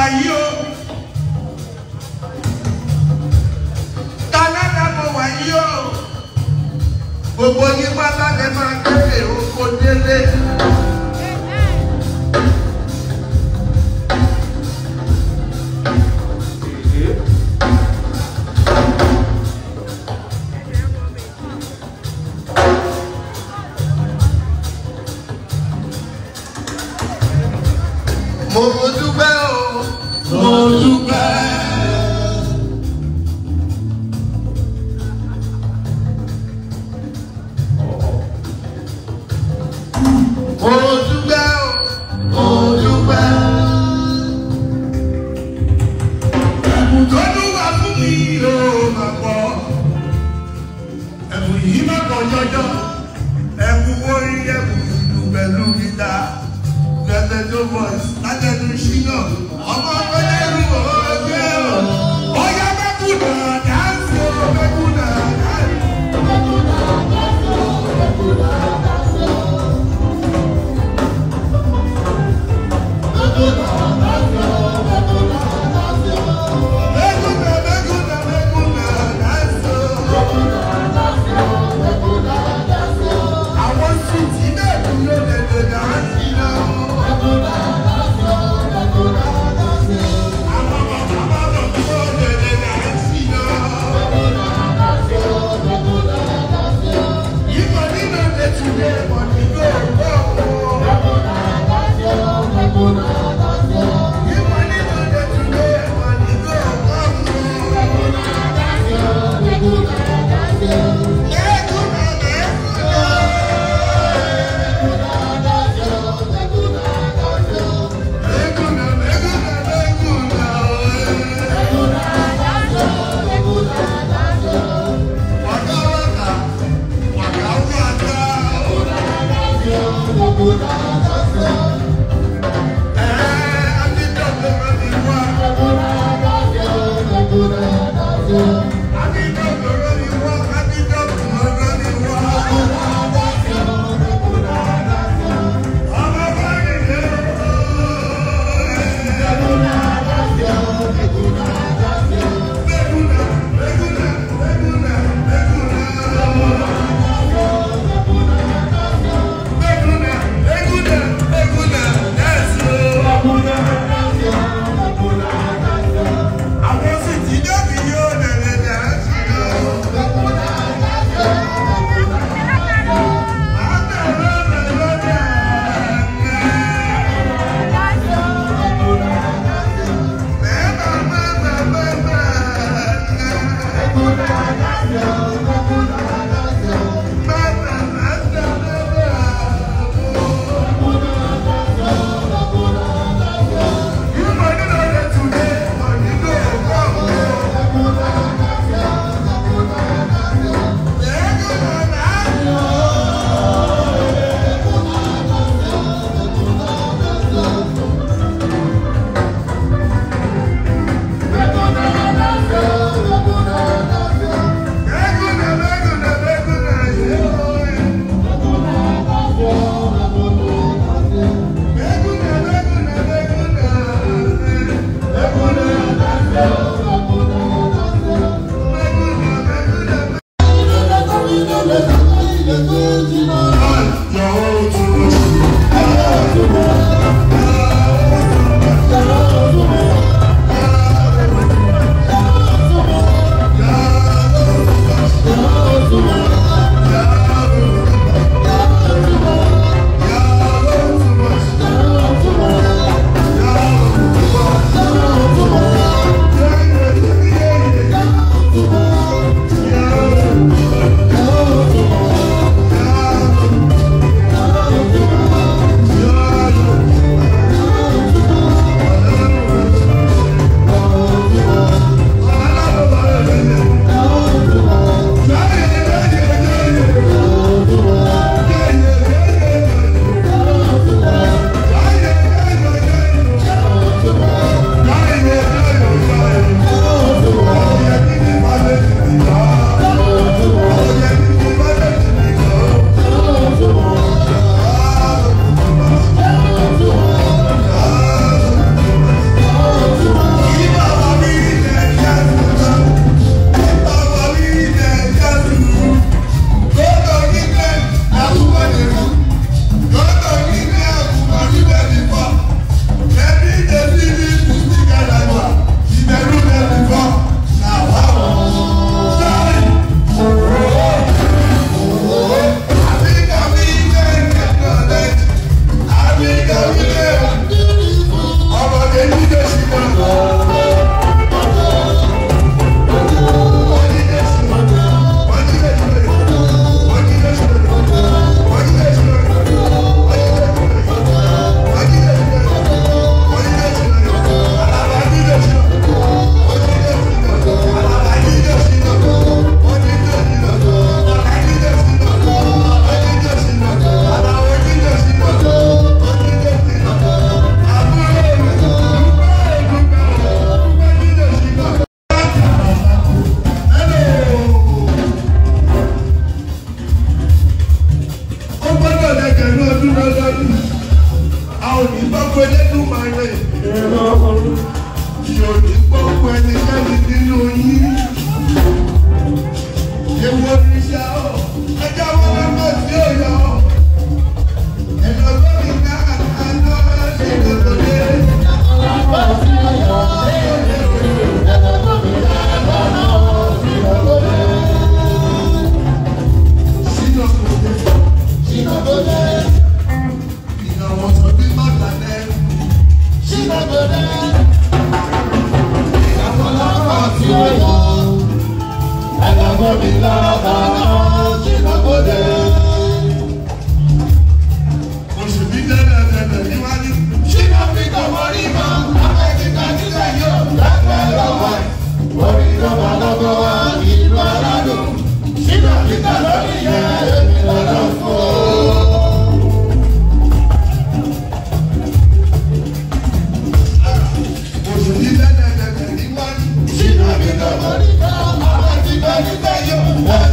yìí o. Táládà mo wà yìí o. Gbogbo yín pátá lè máa kéde oko délé. Mo dúpẹ́ o, mo dúpẹ́. Mo dúpẹ́ o, mo dúpẹ́. Ẹ̀bùn tó dúwà fún mi ò mà pọ̀. Ẹ̀bùn yìí má pọ̀ jọjọ. Ẹ̀bùn orí ẹ̀bùn ìlú pẹ̀lú gíta. Gẹ́gẹ́dó voice látẹ̀dú ṣíyàn. Ọmọ ọgbẹ́lẹ́rú ọgbẹ́ o. Ọ̀yá mẹ́kúnà dáńsì o, mẹ́kúnà dáńsì. Mẹ́kúnà dáńsì o, mẹ́kúnà dáńsì o. Mẹ́kúnà dáńsì o, mẹ́kúnà dáńsì o. Mẹ́kúnà dáńsì o. Mẹ́kúnà dáńsì o, mẹ́kúnà dáńsì o. Àwọn sùtì náà dúró lẹ́dọ̀ dáńsì náà. Mẹ́kúnà dáńsì o. Àwọn bàbá bàbá dúró lẹ́dọ̀ dáńsì náà. ní gbọ́gbọ́ Elédùmarè. Mi ò ní gbọ́gbọ́ ẹnikẹ́ni nínú yín. Èwo ni ṣá o? Ẹjọ́ wọn lọ́kọ̀ sí òyò. Ẹ̀lọ́gbọ́n mi ká àná ṣe lọ́gbọ́dé. She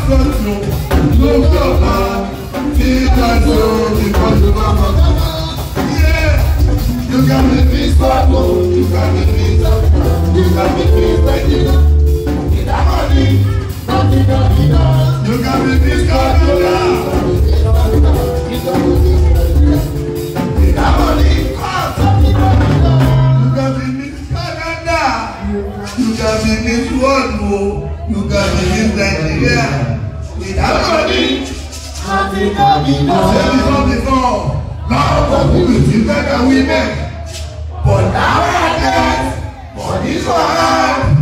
got you. No God. Because you don't yeah. You got me peace, God. You got me peace. You got me peace, thank you. You got me peace, God. You got me this world, you got me this Nigeria. Without money, before, now we see better women. But nowadays, money's hard.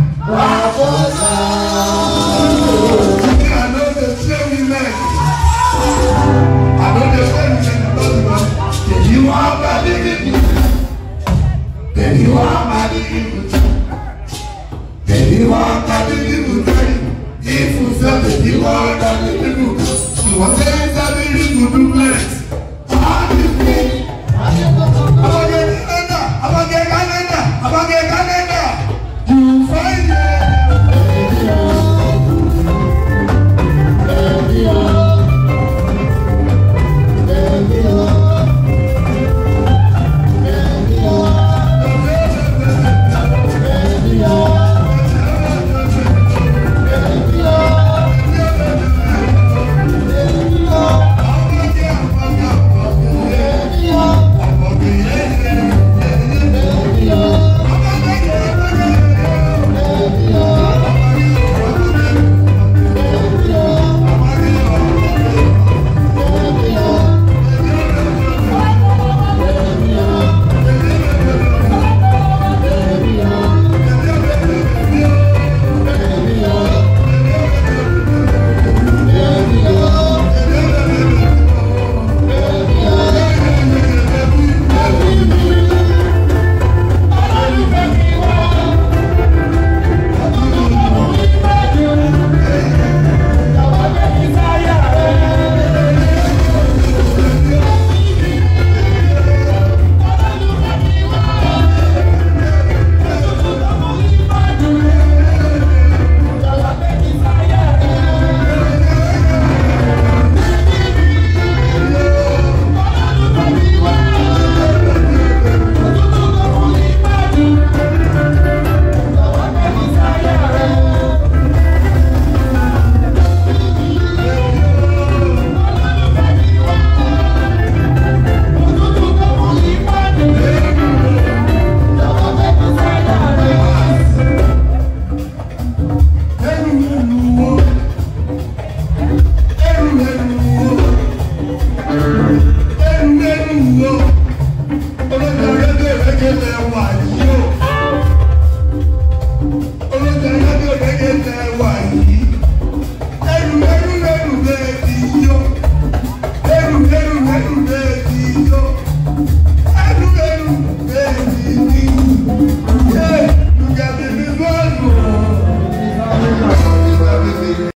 I know the same women. I know the same women. Then you are bad. Then you are bad. If you want to be if you say that you want to be